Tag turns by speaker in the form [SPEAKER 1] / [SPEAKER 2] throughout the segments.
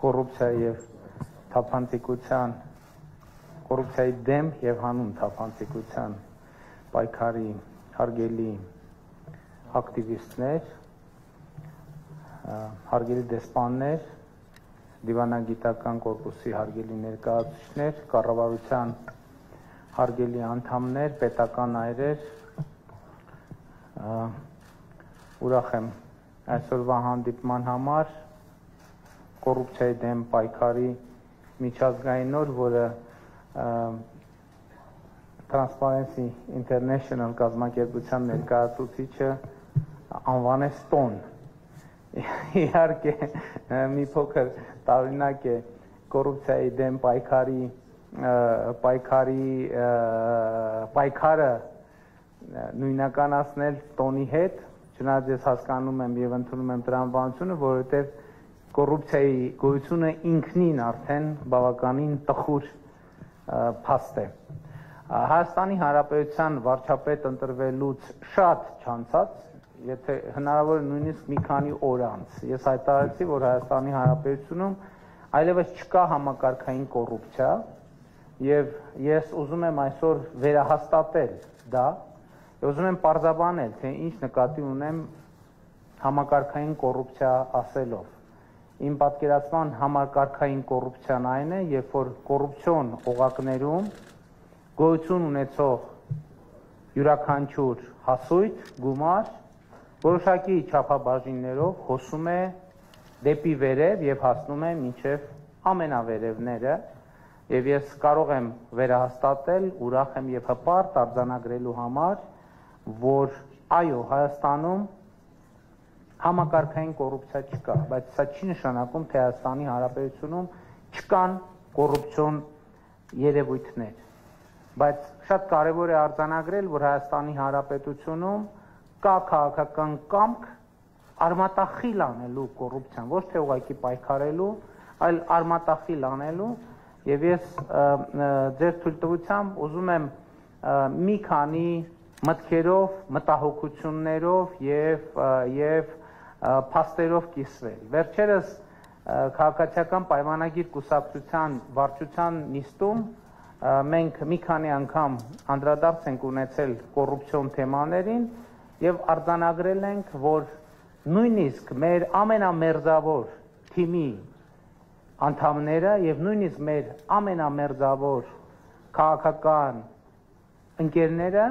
[SPEAKER 1] կոռուպցիայի եւ թափանցիկության կոռուպցիայի դեմ եւ հանուն թափանցիկության պայքարի հարգելի ակտիվիստներ, հարգելի դեսպաններ, դիվանագիտական կորպուսի հարգելի ներկայացուցիչներ, կառավարության հարգելի անդամներ, պետական այրեր, ուրախ եմ այսօրվա հանդիպման համար կոռուպցիայի դեմ պայքարի միջազգային օր, որը Transparency International կազմակերպության ներկայացուցիչը անվանեց տոն։ Իհարկե մի փոքր տարօրինակ է կոռուպցիայի դեմ պայքարը նույնականացնել տոնի հետ, չնայած ես հասկանում եմ եւ ընդունում եմ տրամաբանությունը, որովհետեւ կոռուպցիայի գոյությունը ինքնին արդեն բավականին տխուր փաստ է։ Հայաստանի Հանրապետության վարչապետ ընտրվելուց շատ չանցած, եթե հնարավոր է նույնիսկ մի քանի օր անց, ես հայտարարեցի, որ Հայաստանի Հանրապետությունում այլևս չկա համակարգային կոռուպցիա եւ ես ուզում եմ այսօր վերահաստատել դա, ուզում եմ պարզաբանել, թե ինչ նկատի ունեմ համակարգային կոռուպցիա ասելով։ Իմ պատկերացման համակարգային կոռուպցիան այն է, երբ որ կոռուպցիոն օղակներում գոյություն ունեցող յուրաքանչյուր հասույթ, գումար որոշակի չափաբաժիններով հոսում է դեպի վերև եւ հասնում է մինչեւ ամենավերևները եւ ես կարող եմ վերահաստատել, ուրախ եմ եւ հպարտ արձանագրելու համար, որ այո, Հայաստանում համակարգային կոռուպցիա չկա, բայց սա չի նշանակում, թե Հայաստանի Հանրապետությունում չկան կոռուպցիոն երևույթներ, բայց շատ կարևոր է արձանագրել, որ Հայաստանի Հանրապետությունում կա քաղաքական կամք արմատախիլ անելու կոռուպցիան, ոչ թե ուղղակի պայքարելու, այլ արմատախիլ անելու, եւ ես ձեր թույլտվությամբ ուզում եմ մի քանի մտքերով, մտահոգություններով եւ փաստերով կիսվել։ Վերջերս քաղաքացիական պայմանագիր կուսակցության վարչության նիստում մենք մի քանի անգամ անդրադարձ ենք ունեցել կոռուպցիոն թեմաներին եւ արձանագրել ենք, որ նույնիսկ մեր ամենամերձավոր թիմի անդամները եւ նույնիսկ մեր ամենամերձավոր քաղաքական ընկերները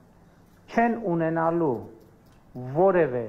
[SPEAKER 1] չեն ունենալու որևէ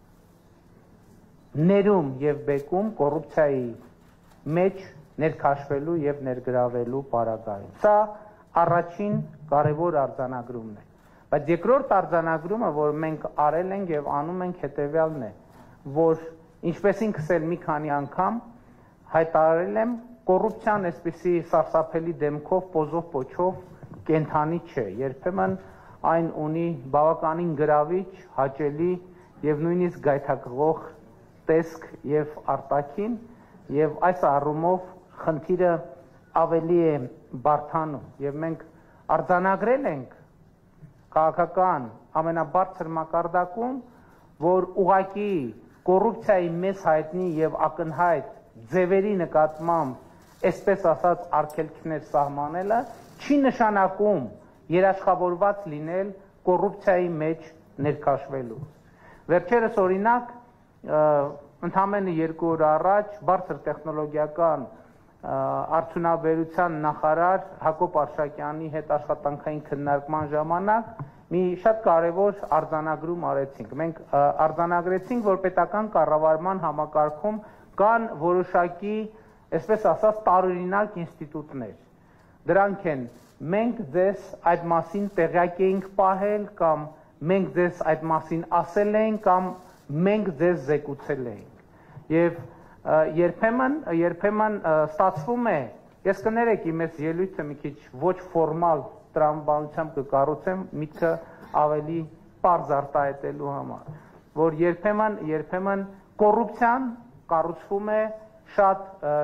[SPEAKER 1] ներում եւ բեկում կոռուպցիայի մեջ ներքաշվելու եւ ներգրավելու պարագայում։ Սա առաջին կարևոր արձանագրումն է։ Բայց երկրորդ արձանագրումը, որ մենք արել ենք եւ անում ենք, հետեւյալն է, որ ինչպես ինքս էլ մի քանի անգամ հայտարարել եմ, կոռուպցիան այսպիսի սարսափելի դեմքով, պոզով պոչով կենթանի չէ։ Երբեմն այն ունի բավականին գրավիչ, հաճելի եւ նույնիսկ գայթակղող տեսք եւ արտաքին, եւ այս առումով խնդիրը ավելի է բարդանում եւ մենք արձանագրել ենք քաղաքական ամենաբարձր մակարդակում, որ ուղղակի կոռուպցիայի մեծ հայտնի եւ ակնհայտ ձևերի նկատմամբ, այսպես ասած, արգելքներ սահմանելը չի նշանակում երաշխավորված լինել կոռուպցիայի մեջ ներքաշվելու։ Վերջերս օրինակ ընդամենը 2 օր առաջ բարձր տեխնոլոգիական արդյունաբերության նախարար Հակոբ Արշակյանի հետ աշխատանքային քննարկման ժամանակ մի շատ կարևոր արձանագրում արեցինք։ Մենք արձանագրեցինք, որ պետական կառավարման համակարգում կան որոշակի, այսպես ասած, տարօրինակ ինստիտուտներ։ Դրանք են մենք ձեզ այդ մասին տեղյակ էինք պահել, կամ մենք ձեզ այդ մասին ասել էինք, կամ մենք ձեզ զեկուցել էինք։ Եվ երբեմն ստացվում է, ես կներեք իմ այս ելույթը մի քիչ ոչ ֆորմալ տրամաբանությամբ կկառուցեմ միտքը ավելի պարզ արտահայտելու համար, որ երբեմն կոռուպցիան կառուցվում է շատ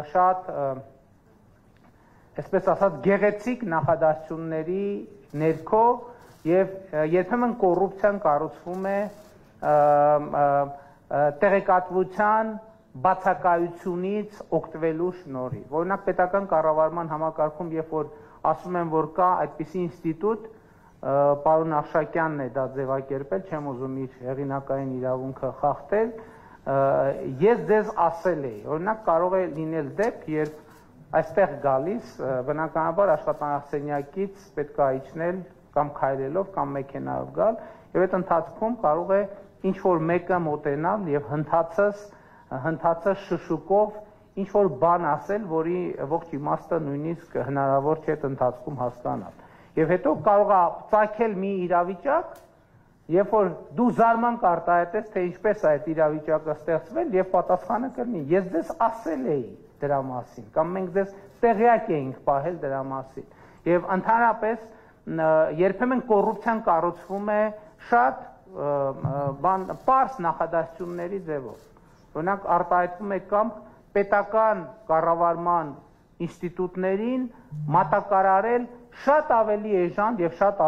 [SPEAKER 1] այսպես ասած գեղեցիկ նախադասությունների ներքո եւ երբեմն կոռուպցիան կառուցվում է տեղեկատվության բացակայությունից օգտվելու շնորհիվ։ Օրինակ պետական կառավարման համակարգում, երբ որ ասում են, որ կա այդպիսի ինստիտուտ, պարոն Ախշակյանն է դա ձևակերպել, չեմ ուզում իր հեղինակային իրավունքը խախտել, ես ձեզ ասել էի, օրինակ կարող է լինել դեպք, երբ այստեղ գալիս, բնականաբար աշխատանքսենյակից պետք է իջնել կամ քայլելով կամ մեքենայով գալ, եւ այդ ընթացքում կարող է ինչ որ մեկը մոտենալ եւ հնդածը շշուկով ինչ որ բան ասել, որի ողջ իմաստը նույնիսկ հնարավոր չէ այդ ընթացքում հասկանալ։ Եվ հետո կարող է ծագել մի իրավիճակ, երբ որ դու զարմանք արտահայտես, թե ինչպես է այդ իրավիճակը ստեղծվել, եւ պատասխանը կլինի. ես ձեզ ասել էի դրա մասին, կամ մենք ձեզ տեղյակ էինք պահել դրա մասին։ Եվ ընդհանրապես երբեմն կոռուպցիան կառուցվում է շատ պարզ նախադասությունների ձևով։ Օրինակ արտահայտվում է կամ պետական կառավարման ինստիտուտներին մատակարարել շատ ավելի էժան եւ շատ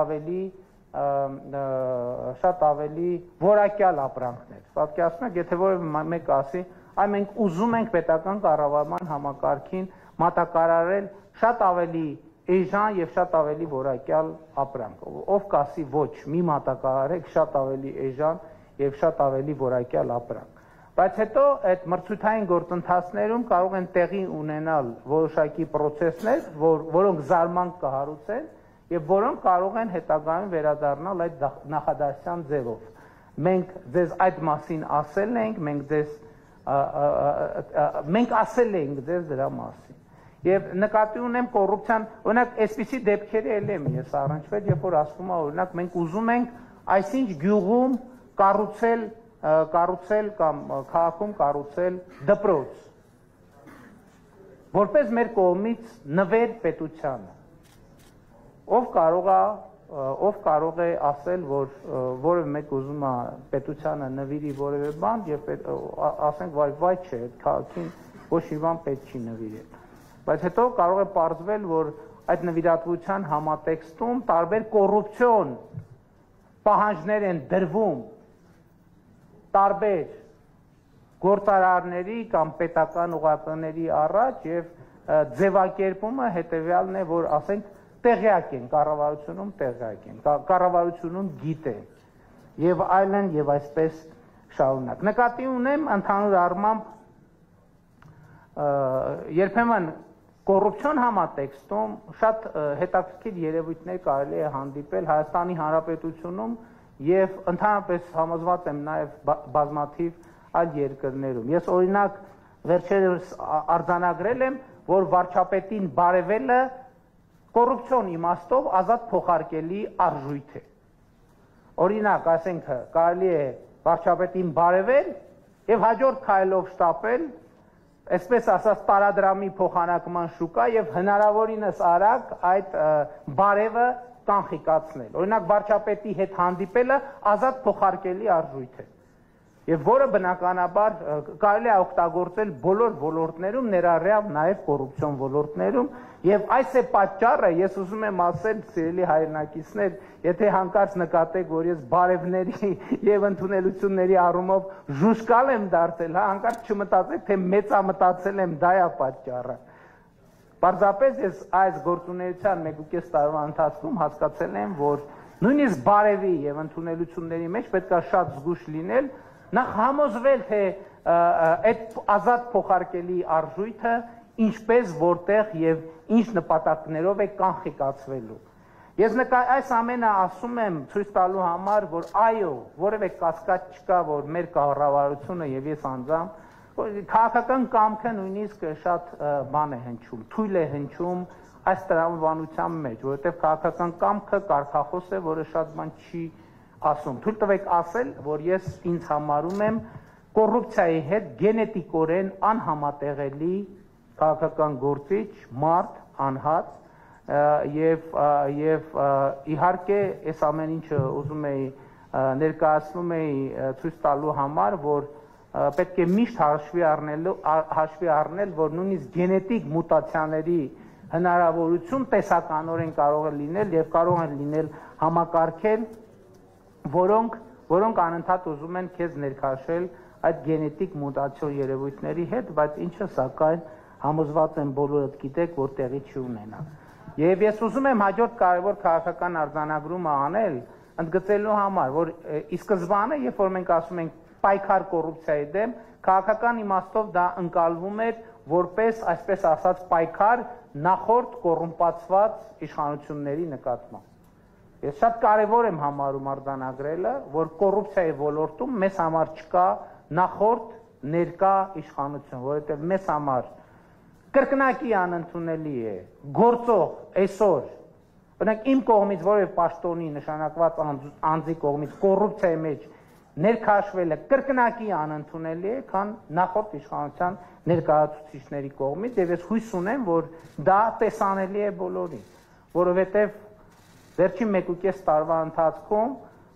[SPEAKER 1] ավելի որակյալ ապրանքներ։ Պատկերացնում եք, եթե որևէ մեկ ասի, այ մենք ուզում ենք պետական կառավարման համակարգին մատակարարել շատ ավելի էժան եւ շատ ավելի որակյալ ապրանք։ Ով կասի ոչ, մի մատակարարեք շատ ավելի էժան եւ շատ ավելի որակյալ ապրանք։ Բայց հետո այդ մրցութային գործընթացներում կարող են տեղի ունենալ որոշակի պրոցեսներ, որոնք զարմանք կհարուցեն եւ որոնք կարող են հետագայում վերադառնալ այդ նախադասության ձևով։ Մենք ձեզ այդ մասին ասել ենք, մենք ասել ենք ձեզ դրա մասին։ Եվ նկատի ունեմ կոռուպցիան, օրինակ այսպիսի դեպքերի էլ եմ ես առնչվել, երբ որ ասվում է, օրինակ մենք ուզում ենք այսինչ գյուղում կառուցել կամ քաղաքում կառուցել դպրոց, որպես մեր կողմից նվեր պետությանը։ Ով կարող է ասել, որ որևէ մեկ ուզում է պետությանը նվիրի որևէ բան եւ ասենք վայ չէ, այդ քաղաքին ոչ մի բան պետք չի նվիրել։ Բայց հետո կարող է պարզվել, որ այդ նվիրատվության համատեքստում տարբեր կոռուպցիոն պահանջներ են դրվում տարբեր գործարարների կամ պետական ուղղականների առաջ եւ ձևակերպումը հետեւյալն է, որ ասենք տեղյակ են, կառավարությունում տեղյակ են, կառավարությունում գիտեն եւ այլն եւ այսպես շարունակ։ Նկատի ունեմ ընդհանուր առմամբ երբեմն կոռուպցիոն համատեքստում շատ հետաքրքիր երևույթներ կարելի է հանդիպել Հայաստանի Հանրապետությունում եւ ընդհանրապես համոզված եմ նաեւ բազմաթիվ այլ երկրներում։ Ես օրինակ վերջերս արձանագրել եմ, որ վարչապետին բարևելը կոռուպցիոն իմաստով ազատ փոխարկելի արժույթ է։ Օրինակ, ասենք, կարելի է վարչապետին բարևել եւ հաջորդ քայլով շտապել, այսպես ասած, տարադրամի փոխանակման շուկա եւ հնարավորինս արագ այդ բարևը կանխիկացնել։ Օրինակ վարչապետի հետ հանդիպելը ազատ փոխարկելի արժույթ է։ Եվ որը բնականաբար կարելի է օգտագործել բոլոր ոլորտներում, ներառյալ նաև կոռուպցիոն ոլորտներում, եւ այս է պատճառը, ես ուզում եմ ասել, սիրելի հայրենակիցներ, եթե հանկարծ նկատեք, որ ես բարևների եւ ընդունելությունների առումով ժուշկալ եմ դարձել, հանկարծ չմտածեք, թե մեծամտածել եմ, դա է պատճառը։ Պարզապես ես այս գործունեության 1.5 տարվա ընթացքում հասկացել եմ, որ նույնիսկ բարևի եւ ընդունելությունների մեջ պետք է շատ զգուշ լինել, նախ համոզվել, թե այդ ազատ փոխարկելի արժույթը ինչպես, որտեղ եւ ինչ նպատակներով է կանխիկացվելու։ Ես այս ամենը ասում եմ ցույց տալու համար, որ այո, որևէ կասկած չկա, որ մեր կառավարությունը եւ ես անձամբ քաղաքական կամքը նույնիսկ շատ բան է հնչում, թույլ է հնչում այս տրամաբանության մեջ, որովհետեւ քաղաքական կամքը կարգախոս է, որը շատ բան չի ասում։ Թույլ տվեք ասել, որ ես ինձ համարում եմ կոռուպցիայի հետ գենետիկորեն անհամատեղելի քաղաքական գործիչ, մարդ, անհատ եւ իհարկե այս ամեն ինչը ուզում էի ներկայացնում էի ցույց տալու համար, որ պետք է միշտ հաշվի առնել, որ նույնիսկ գենետիկ մուտացիաների հնարավորություն տեսականորեն կարող է լինել եւ կարող են լինել համակարգեր, որոնք անընդհատ ուզում են քեզ ներքաշել այդ գենետիկ մուտացիոն երևույթների հետ, բայց ինչը սակայն համոզված եմ բոլորդ գիտեք, որ տեղի չի ունենա։ Եվ ես ուզում եմ հաջորդ կարևոր քաղաքական արձանագրումը անել, ընդգծելու համար, որ ի սկզբանե, երբ որ մենք ասում ենք պայքար կոռուպցիայի դեմ, քաղաքական իմաստով դա ընկալվում էր որպես, այսպես ասած, պայքար նախորդ կոռումպացված իշխանությունների նկատմամբ։ Ես շատ կարևոր եմ համարում արձանագրելը, որ կոռուպցիայի ոլորտում մեզ համար չկա նախորդ ներկա իշխանություն, որովհետև մեզ համար կրկնակի անընդունելի է գործող այսօր, օրինակ իմ կողմից որևէ պաշտոնի նշանակված անձի կողմից կոռուպցիայի մեջ ներքաշվելը կրկնակի անընդունելի է, քան նախորդ իշխանության ներկայացուցիչների կողմից, եւ ես հույս ունեմ, որ դա տեսանելի է բոլորին, որովհետեւ վերջին 1.5 տարվա ընթացքում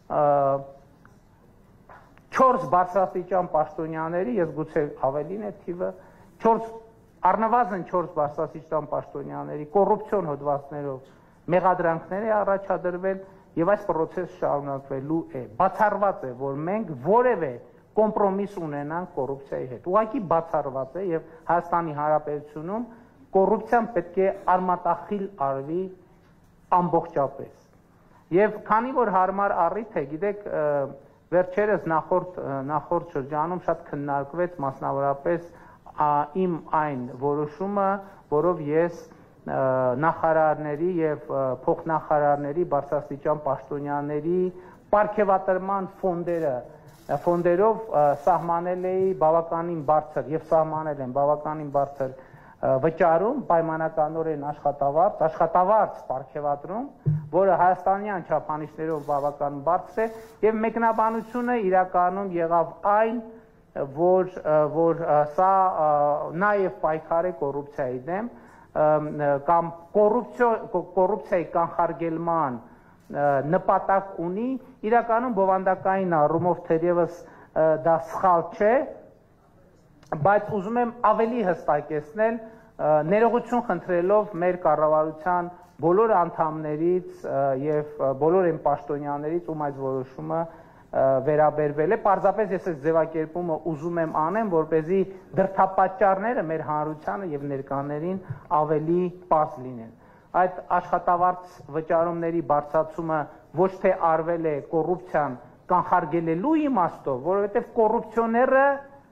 [SPEAKER 1] 4 բարձրաստիճան պաշտոնյաների, ես գուցե ավելին է թիվը, առնվազն 4 բարձրաստիճան պաշտոնյաների կոռուպցիոն հոդվածներով մեղադրանքներ է առաջադրվել եւ այս process շարունակվելու է։ Բացառված է, որ մենք որևէ կոմպրոմիս ունենանք կոռուպցիայի հետ։ Ուղղակի բացառված է եւ Հայաստանի Հանրապետությունում կոռուպցիան պետք է արմատախիլ արվի ամբողջապես։ Եվ քանի որ հարմար առիթ է, գիտեք, վերջերս նախորդ շրջանում շատ քննարկվեց մասնավորապես իմ այն որոշումը, որով ես նախարարների եւ փոխնախարարների բարձրաստիճան պաշտոնյաների պարգևատրման ֆոնդերով սահմանել էի բավականին բարձր եւ սահմանել են բավականին բարձր վճարում պայմանականորեն աշխատավարձ պարգևատրում, որը հայաստանյան չափանիշներով բավական բարձր է եւ մեկնաբանությունը իրականում եղավ այն, որ սա նաեւ պայքար է կոռուպցիայի դեմ կամ կոռուպցիայի կանխարգելման նպատակ ունի, իրականում բովանդակային առումով թերևս դա սխալ չէ, բայց ուզում եմ ավելի հստակեցնել, ներողություն խնդրելով մեր կառավարության բոլոր անդամներից եւ բոլոր այն պաշտոնյաներից, ում այս որոշումը վերաբերվել է, պարզապես ես այս ձևակերպումը ուզում եմ անեմ, որպեսզի դրդապատճառները մեր հանրությանը եւ ներկաներին ավելի պարզ լինեն։ Այդ աշխատավարձ վճարումների բարձրացումը ոչ թե արվել է կոռուպցիան կանխարգելելու իմաստով, որովհետեւ կոռուպցիոները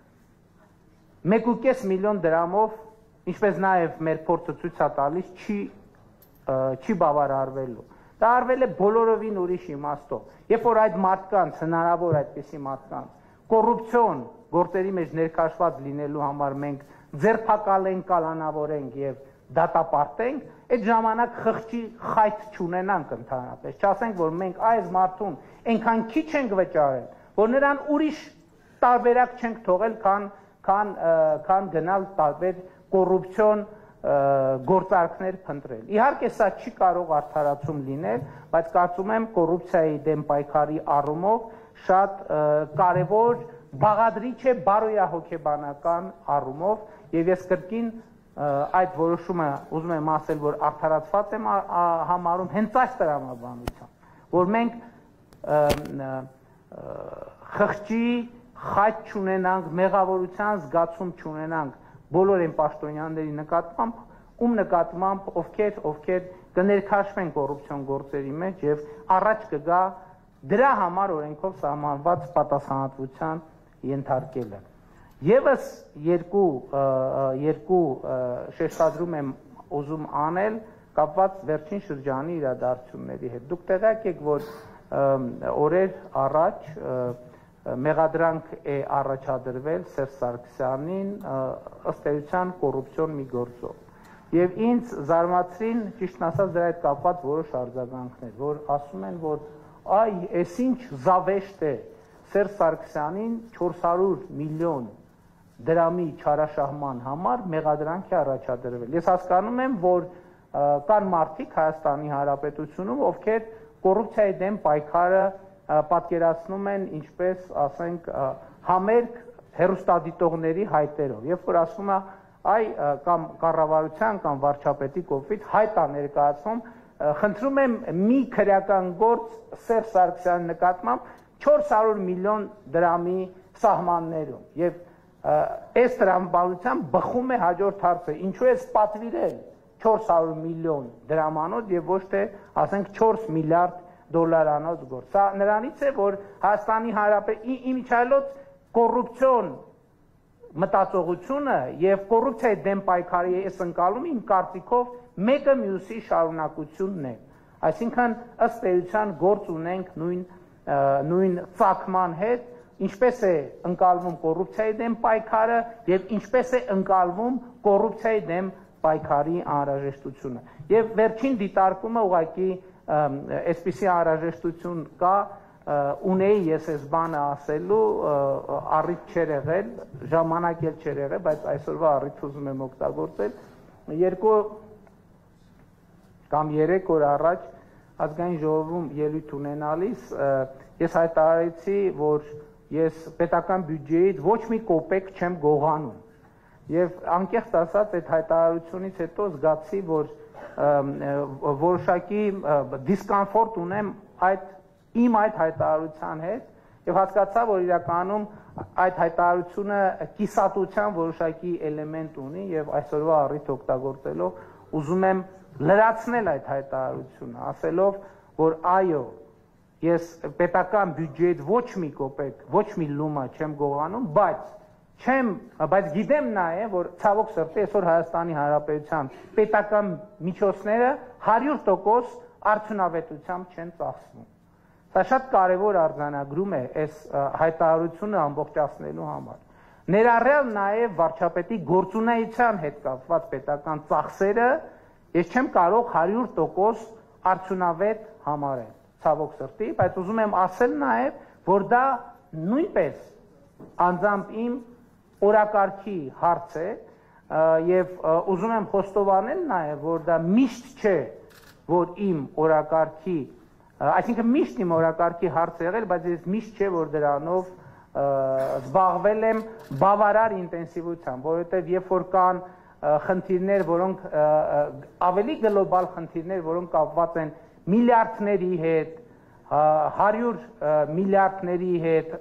[SPEAKER 1] 1.5 միլիոն դրամով, ինչպես նաեւ մեր փորձը ցույց է տալիս, չի բավարարվելու։ Դա արվել է բոլորովին ուրիշ իմաստով։ Երբ որ այդ մարդկանց, հնարավոր այդպիսի մարդկանց, կոռուպցիոն գործերի մեջ ներքաշված լինելու համար մենք ձերբակալենք, կալանավորենք եւ դատապարտենք, այդ ժամանակ խղճի խայթ չունենանք ընդհանրապես։ Չասենք, որ մենք այս մարդուն այնքան քիչ ենք վճարել, որ նրան ուրիշ տարբերակ չենք թողել, քան գնալ տարբեր կոռուպցիոն գործարքներ փնտրել։ Իհարկե սա չի կարող արդարացում լինել, բայց կարծում եմ կոռուպցիայի դեմ պայքարի առումով շատ կարևոր բաղադրիչ է բարոյահոգեբանական առումով եւ ես կրկին այդ որոշումը ուզում եմ ասել, որ արդարացված եմ համարում հենց այս տրամաբանությամբ, որ մենք խղճի խայթ չունենանք, մեղավորության զգացում չունենանք բոլոր այն պաշտոնյաների նկատմամբ, ում նկատմամբ ովքեր կներքաշվեն կոռուպցիոն գործերի մեջ եւ առաջ կգա դրա համար օրենքով սահմանված պատասխանատվության ենթարկելը։ Եվս երկու շեշտադրում եմ ուզում անել կապված վերջին շրջանի իրադարձությունների հետ։ Դուք տեղյակ եք, որ օրեր առաջ մեղադրանք է առաջադրվել Սերժ Սարգսյանին ըստ էության կոռուպցիոն մի գործով։ Եվ ինձ զարմացրին, ճիշտն ասած, դրա հետ կապված որոշ արձագանքներ, որ ասում են, որ այ, էս ինչ զավեշտ է Սերժ Սարգսյանին 400 միլիոն դրամի չարաշահման համար մեղադրանք է առաջադրվել։ Ես հասկանում եմ, որ կան մարդիկ Հայաստանի Հանրապետությունում, ովքեր կոռուպցիայի դեմ պայքարը պատկերացնում են, ինչպես ասենք, համերգ հեռուստադիտողների հայտերով, երբ որ ասում է, այ կամ կառավարության կամ վարչապետի կողմից հայտ է ներկայացում, խնդրում եմ մի քրեական գործ Սերժ Սարգսյանի նկատմամբ 400 միլիոն դրամի սահմաններում եւ այս տրամաբանությամբ բխում է հաջորդ հարցը ինչու է պատվիրել 400 միլիոն դրամանոց եւ ոչ թե ասենք 4 միլիարդ դոլարանոց գործ սա նրանից է որ Հայաստանի Հանրապետության իմիջիայլոց կոռուպցիոն մտածողությունը եւ կոռուպցիայի դեմ պայքարի այս ընկալումը իմ կարծիքով մեկը մյուսի շարունակությունն է այսինքն ըստ էության գործ ունենք նույն ծագման հետ ինչպես է ընկալվում կոռուպցիայի դեմ պայքարը եւ ինչպես է ընկալվում կոռուպցիայի դեմ պայքարի անհրաժեշտությունը եւ վերջին դիտարկումը ուղղակի այսպիսի անհրաժեշտություն կա ունեի ես այս բանը ասելու առիթ չէր եղել ժամանակ էլ չէր եղել բայց այսօրվա առիթ ուզում եմ օգտագործել 2 կամ 3 օր առաջ ազգային ժողովում ելույթ ունենալիս ես հայտարարեցի որ ես պետական բյուջեից ոչ մի կոպեկ չեմ գողանում եւ անկեղծ ասած այդ հայտարարությունից հետո զգացի որ որոշակի դիսկոմֆորտ ունեմ իմ այդ հայտարարության հետ եւ հասկացա որ իրականում այդ հայտարարությունը կիսատության որոշակի էլեմենտ ունի եւ այսօրվա առիթ օգտագործելով ուզում եմ լրացնել այդ հայտարարությունը ասելով որ այո ես պետական բյուջեից ոչ մի կոպեկ, ոչ մի լումա չեմ գողանում, բայց գիտեմ նաև, որ ցավոք սրտի այսօր Հայաստանի Հանրապետության պետական միջոցները 100% արդյունավետությամբ չեն ծախսվում։ Սա շատ կարևոր արձանագրում է այս հայտարարությունը ամբողջացնելու համար։ Ներառյալ նաև վարչապետի գործունեության հետ կապված պետական ծախսերը ես չեմ կարող 100% արդյունավետ համարել։ Ցավոք սրտի, բայց ուզում եմ ասել նաև, որ դա նույնպես անձամբ իմ օրակարգի հարց է եւ ուզում եմ խոստովանել նաև, որ դա միշտ չէ, որ իմ օրակարգի, այսինքն միշտ իմ օրակարգի հարց եղել, բայց ես միշտ չէ, որ դրանով զբաղվել եմ բավարար ինտենսիվությամբ, որովհետեւ երբ որ կան խնդիրներ, որոնք ավելի գլոբալ խնդիրներ, որոնք կապված են միլիարդների հետ, 100 միլիարդների հետ,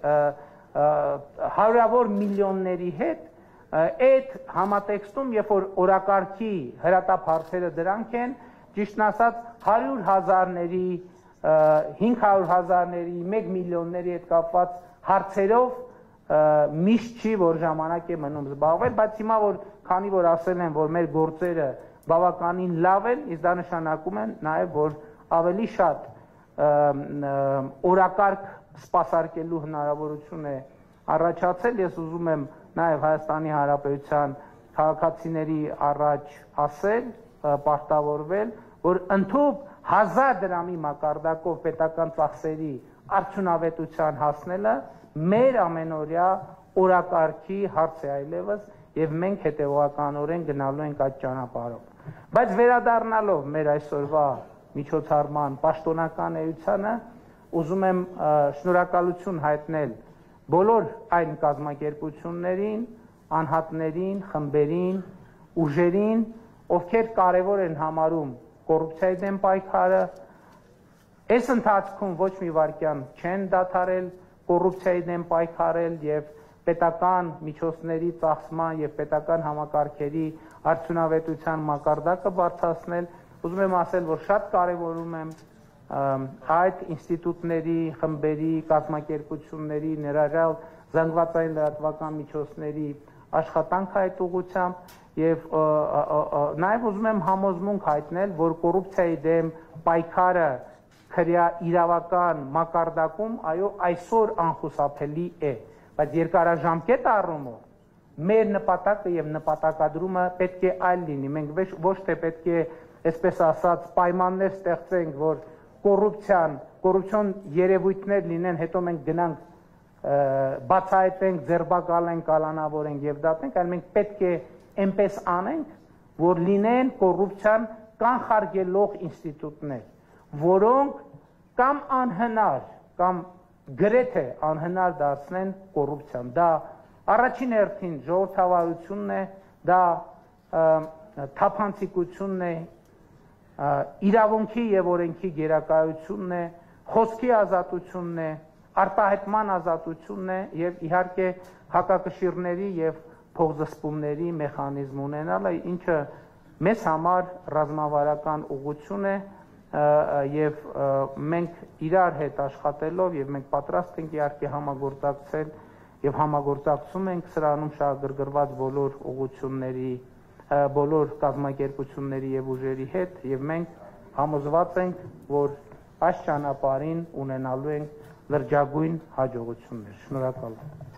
[SPEAKER 1] հարյուրավոր միլիոնների հետ, այդ համատեքստում, երբ որ օրակարգի հրատապ դրանք են, ճիշտն ասած 100,000-ների, 500,000-ների, 1 միլիոնների հետ կապված հարցերով միշտ չի, որ ժամանակ է մնում զբաղվել, բայց հիմա որ քանի որ ասել են, որ մեր գործերը բավականին լավ են, իսկ դա նշանակում է նաև, որ ավելի շատ օրակարգ սպասարկելու հնարավորություն է առաջացել, ես ուզում եմ նաև Հայաստանի Հանրապետության քաղաքացիների առաջ ասել, պարտավորվել, որ ընդհանուր 1000 դրամի մակարդակով պետական ծախսերի արդյունավետության հասնելը մեր ամենօրյա օրակարգի հարց է այլևս եւ մենք հետեւականորեն գնալու ենք այդ ճանապարհով։ Բայց վերադառնալով մեր այսօրվա միջոցառման պաշտոնական էությանը, ուզում եմ շնորհակալություն հայտնել բոլոր այն կազմակերպություններին, անհատներին, խմբերին, ուժերին, ովքեր կարևոր են համարում կոռուպցիայի դեմ պայքարը, այս ընթացքում ոչ մի վայրկյան չեն դադարել կոռուպցիայի դեմ պայքարել եւ պետական միջոցների ծախսման եւ պետական համակարգերի արդյունավետության մակարդակը բարձրացնել, ուզում եմ ասել, որ շատ կարևորում եմ այդ ինստիտուտների, խմբերի, կազմակերպությունների, ներառյալ զանգվածային լրատվական միջոցների աշխատանքը այդ ուղղությամբ եւ նաեւ ուզում եմ համոզմունք հայտնել, որ կոռուպցիայի դեմ պայքարը քրեա իրավական մակարդակում այո այսօր անխուսափելի է, բայց երկարաժամկետ առումով մեր նպատակը եւ նպատակադրումը պետք է այլ լինի, մենք ոչ թե պետք է այսպես ասած պայմաններ ստեղծենք, որ կոռուպցիոն երևույթներ լինեն, հետո մենք գնանք բացահայտենք, ձերբակալենք, կալանավորենք եւ դատենք, այլ մենք պետք է այնպես անենք, որ լինեն կոռուպցիան կանխարգելող ինստիտուտներ, որոնք կամ անհնար, կամ գրեթե անհնար դարձնեն կոռուպցիան։ Դա առաջին հերթին ժողովրդավարությունն է, դա թափանցիկությունն է, իրավունքի եւ օրենքի գերակայությունն է, խոսքի ազատությունն է, արտահայտման ազատությունն է եւ իհարկե հակակշիռների եւ փողզսպումների մեխանիզմ ունենալը, ինչը մեզ համար ռազմավարական ուղղություն է եւ մենք իրար հետ աշխատելով եւ մենք պատրաստ ենք իհարկե համագործակցել եւ համագործակցում ենք սրանում շահագրգռված բոլոր ուղղությունների, բոլոր կազմակերպությունների եւ ուժերի հետ եւ մենք համոզված ենք, որ այս ճանապարհին ունենալու ենք լրջագույն հաջողություններ։ Շնորհակալ եմ։